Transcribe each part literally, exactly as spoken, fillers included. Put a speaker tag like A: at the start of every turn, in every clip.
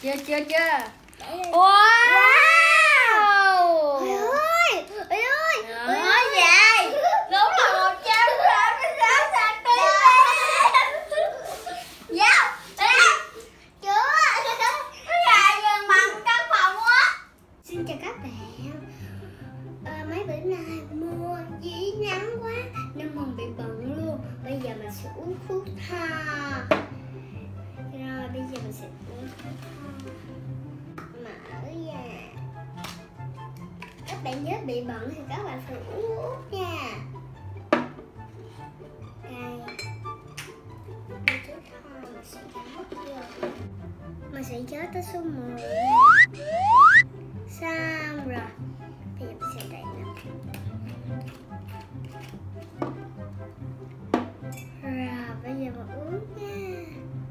A: Chưa chưa chưa. Wow.
B: Ôi ơi, ôi ơi, ôi
A: Nói vậy. Đúng là một trăm sáu mươi sáu xăng-ti-mét. Dạ.
B: chưa.
A: Cái gà gần bằng căn phòng quá.
B: Xin chào các bạn. À, mấy bữa nay mưa dí nắng quá nên mình bị bận luôn. Bây giờ mình sẽ uống thuốc tha. Rồi bây giờ mình sẽ uống thuốc tha. Mở ra. Các bạn nhớ bị bận thì các bạn phải uống thuốc nha. Đây. Uống thuốc tha mình sẽ nhớ chưa? Mình sẽ nhớ tới số mười. Xong rồi. Bây giờ mình sẽ đẩy nó. Rồi bây giờ mình uống nha.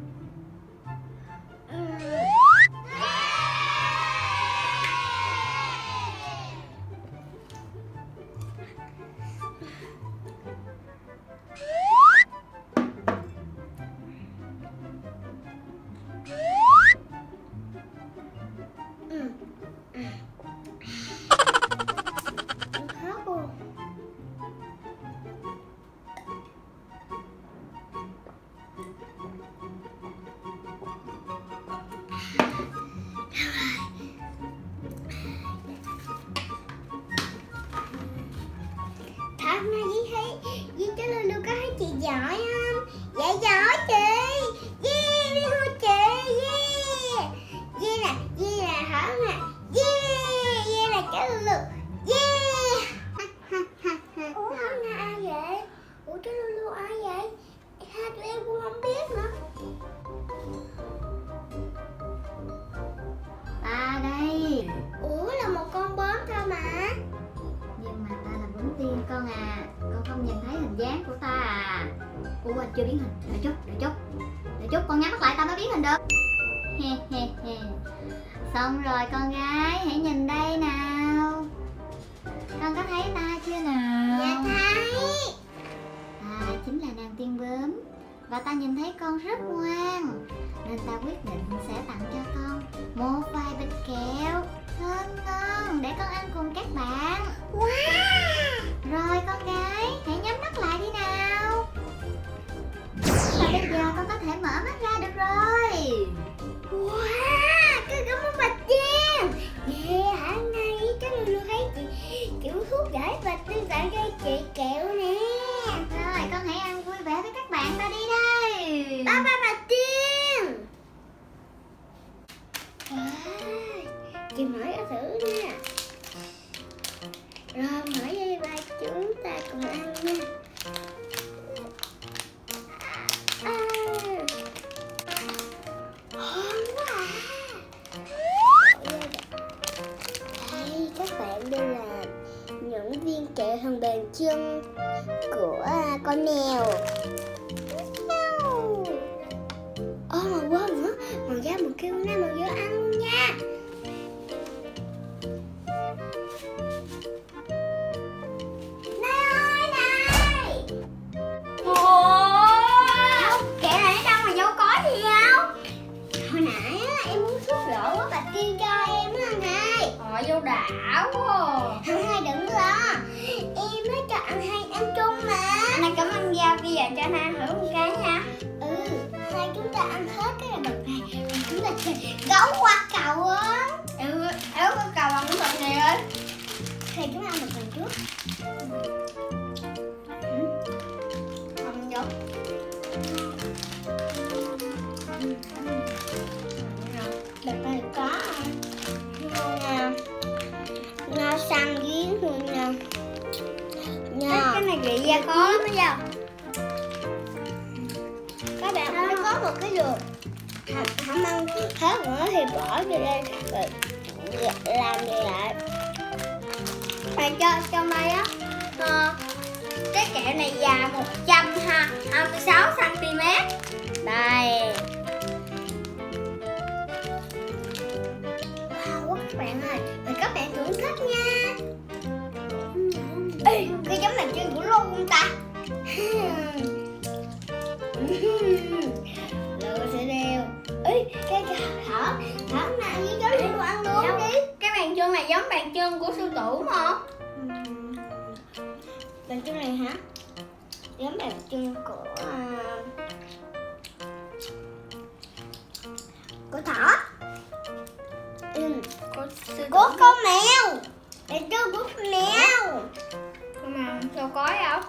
B: Thằng này Di thấy Di cho Lulu có thấy chị giỏi không? Dạ giỏi chị. Yeah, đi hôn chị. Yeah. Yeah nè, yeah nè, hả nè. Yeah, yeah là cháu Lulu. Yeah. Ủa hôm nay ai vậy? Ủa cháu Lulu ai vậy? Hai tụi em cũng không biết nữa.
A: Ta đây.
B: Ủa là một con bướm thôi mà.
A: Nhưng mà ta là bướm tiên con à. Con không nhìn thấy hình dáng của ta à. Ủa anh chưa biến hình. Đợi chút, đợi chút. Đợi chút con nhắm mắt lại ta mới biến hình được. He he he. Xong rồi con gái, hãy nhìn đây nào. Con có thấy ta chưa nào?
B: Dạ thấy.
A: Ta chính là nàng tiên bướm. Và ta nhìn thấy con rất ngoan, nên ta quyết định sẽ tặng cho con một vài bịch kẹo thơm ngon để con ăn cùng các bạn.
B: Wow.
A: Rồi con gái, hãy nhắm mắt lại đi nào. Và bây giờ con có thể mở mắt ra được rồi.
B: Wow, con cảm ơn bà Tiên. Yeah, hả nay cháu Lulu thấy chị kiểu thuốc giải và Tiên tặng cho chị kẹo nè.
A: Rồi con hãy ăn vui vẻ với các bạn ta đi đây.
B: Bye bye bà Tiên. Wow, chị mở ra thử nha. Rồi mở ra ba chúng ta cùng ăn nha. À, ngon quá à. Đây các bạn, đây là những viên kẹo thằng bền chân của con mèo. Ồ mà quên nữa, mình ra một kêu nay mình vô ăn luôn nha. Này ơi này.
A: Ủa?
B: Kẹo này ở đâu mà vô có gì không? Hồi nãy á, em muốn thuốc lỗ quá bà Tiên cho em á anh hai.
A: Họ vô đảo quá.
B: Anh hai đừng lo, em nói cho anh hai ăn chung mà.
A: Anh này cảm ơn Giao, bây giờ cho anh hai thử một cái nha.
B: Ừ, hai chúng ta ăn hết cái bịch này, chúng ta chơi gấu qua cầu á.
A: Ừ, ếu có cầu bằng cái bịch này ơi.
B: Thì chúng ta ăn một lần trước.
A: Không vô.
B: Bịch này có ngon nha, ngon xăng giếng luôn nha. Nha.
A: Cái này ghi ra khó lắm đó.
B: Các bạn ơi, có một cái đường không, không ăn hết nữa thì bỏ vô đây rồi làm gì lại.
A: Bạn cho trong đây á, ờ, cái kẹo này dài một trăm hai mươi sáu xăng-ti-mét. Đây.
B: Wow quá các bạn ơi, mời các bạn thưởng thức nha.
A: Ê, cái giống làm chân của luôn không ta?
B: Lựa sẽ đeo. Ê, cái thở thở nào với cháu để đồ ăn luôn đi.
C: Cái bàn chân này giống bàn chân của sư tử mà.
B: Bàn chân này hả? Giống bàn chân của của thỏ. Ừ.
C: Của sư tử.
B: Của con mèo. Bàn chân của con mèo.
C: Mà sao có đâu?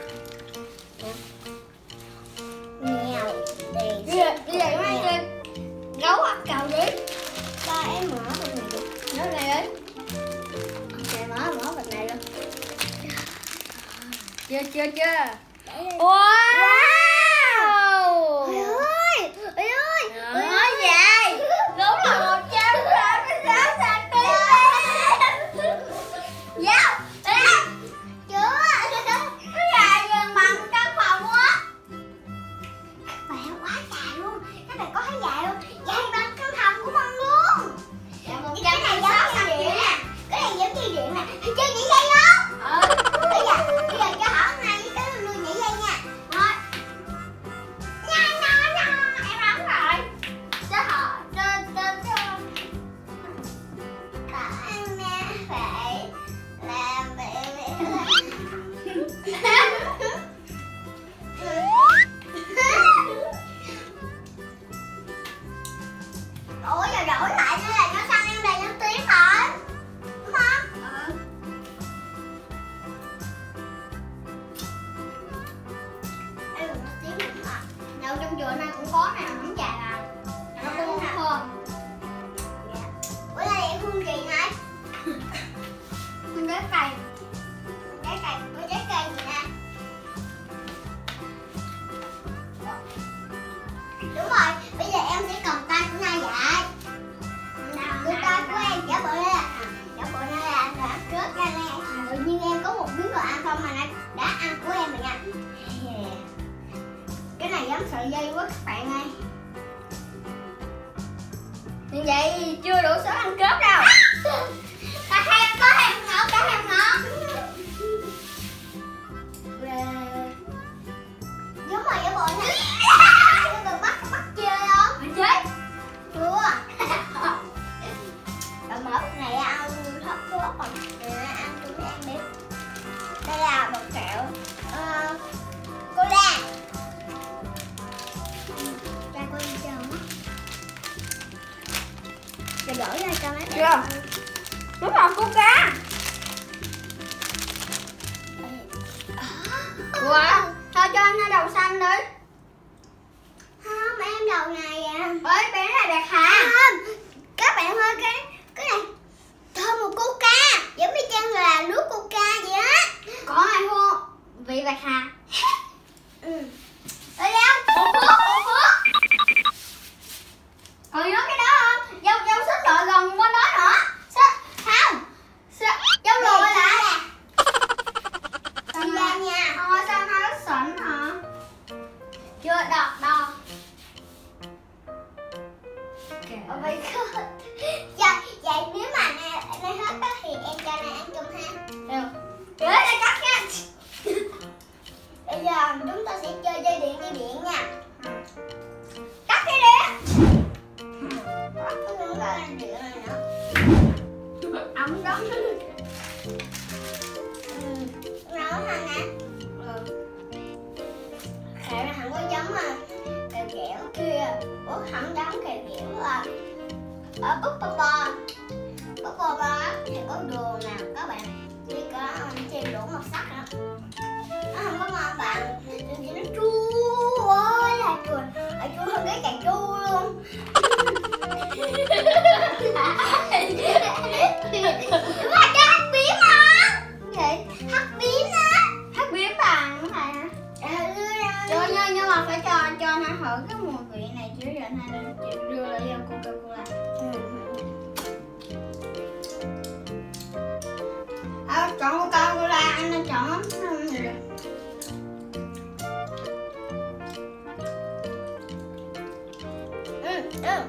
B: Mèo. Để
C: Đi rồi, đi rồi mấy em. Gấu ăn cầu đi.
B: ba em mở bên này đi.
C: Nó này đi.
B: Để mở mở bên này luôn.
C: Chưa chưa chưa.
B: Wow.
C: Wow.
B: Ôi ơi, ôi ơi, ôi
C: Nói vậy. Đúng là một trăm sáu mươi sáu xăng-ti-mét. Dao. Ê.
B: chưa.
C: Cái gà gần bằng căn phòng á.
B: Mẹ quá dài luôn. Các bạn có thấy dài không? Dài bằng căn phòng của mình luôn. Cái này giống dây điện nè. Cái này giống dây điện nè. Chơi nhảy dây không?
C: Ừ.
B: Bây giờ, bây giờ cho hỏi hôm nay với cái lulu nhảy dây nha.
C: Thôi.
B: Nha nha nha.
C: Em đóng rồi. Cho họ trên trên cho.
B: Có ăn nè. Phải làm vậy. Ủa giờ đổi lại nữa là nó sang em là nhân tiếng rồi. Đúng không?
C: Ừ.
B: Em đừng nói tiếng nữa mà.
C: Đâu trong chùa này cũng có nè, không dài à. Nó cũng không hơn.
B: Bữa nay em hương kỳ này.
C: Mình đến cày.
B: Trái cây, bữa trái cây gì nè. Đúng rồi, bây giờ em sẽ cầm tay của Nay vậy. Đưa tay của em giả bộ đây là giả bộ đây là anh đã ăn cướp ra nè. Tự nhiên em có một miếng đồ ăn không mà Nay đã ăn của em rồi nha. Cái này giống sợi dây quá các bạn ơi.
C: Như vậy chưa đủ số ăn cướp đâu.
B: Ta hem có hem ngọt, có hem ngọt. Giống rồi giả bộ nha. Em đừng bắt bắt chơi không?
C: Mình chơi.
B: Chưa. Rồi mở cái này ra ăn thấp thuốc còn ăn chúng em đi. Đây là một kẹo uh, cô la. Cha cô đi chơi không? Để đổi ra cho mấy
C: Chưa. Đúng rồi, cô cá. Ủa, thôi cho anh đầu xanh đi.
B: Không, em đầu này à.
C: Ơi, bé này đẹp hả?
B: Không, các bạn ơi, cái cái này thơm một coca, giống như chăng là nước coca vậy á.
C: Có ai hôn? Vị bạc hà.
B: Ừ.
C: Đi đâu? Một phước, một phước. Còn nhớ cái đó không? Dâu dâu xích lại gần bên đó nữa. Xích, không. Xích, dâu lùi lại.
B: Đi ra nha.
C: Thôi sao nó rất xịn hả? Chưa đo, đo.
B: Oh my god. Dạ, vậy nếu mà này, này hết đó thì em cho này ăn chung ha.
C: Được. Để đây cắt nha.
B: Bây giờ chúng ta sẽ chơi dây điện dây điện nha.
C: Cắt cái đi.
B: Có những cái dây điện này nữa.
C: Ống đó.
B: Ừ. Nó thành nè.
C: Ừ.
B: Kẹo này không có giống mà kẹo kẹo kia. Ủa không giống kẹo kẹo à. Ở búp bò bò. Búp bò bò thì có đường nè các bạn. Chỉ có thêm đủ màu sắc nữa. Nó không có ngon bạn. Thì nó chua ơi là chua. Ở chua hơn cái cà chua luôn. Đúng là cái hắc biến mà.
C: Vậy?
B: Hắc biến á.
C: Hát biến bằng cái này hả?
B: À, đưa ra.
C: Cho nhưng, nhưng mà phải cho cho nó thử cái mùi vị này chứ giờ này chị đưa lại cho Coca-Cola. À, chọn Coca-Cola anh nên chọn lắm không gì được.
B: Ừ, ừ.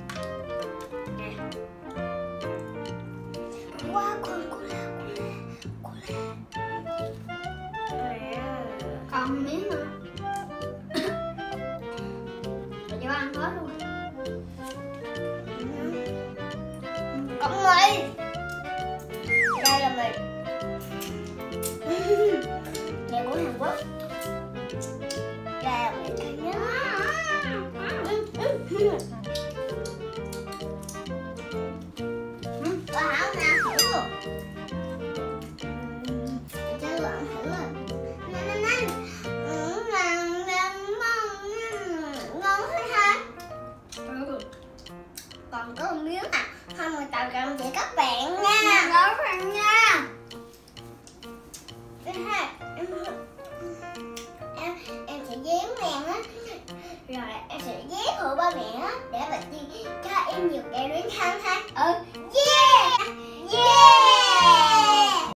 B: Wow, con cola, cola, cola.
C: Còn miếng nữa. Để cho ăn hết luôn. đi.